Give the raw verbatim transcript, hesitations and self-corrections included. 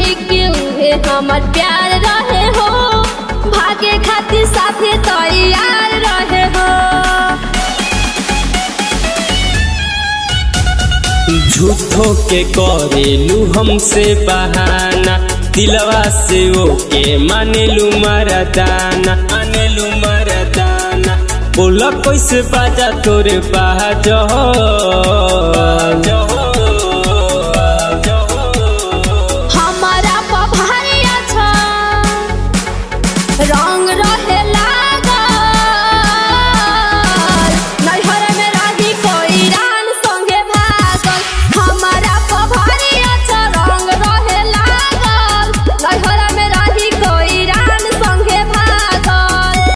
रही कि उहे हमर प्यार रहे हो, भागे खातिर साथे तैयार रहे हो। झूठो के करेलू हमसे बहाना, दिलवा से ओके मानेलू मरदाना, मानेलू मरदाना। बोला कैसे बाजा तोरे बाजो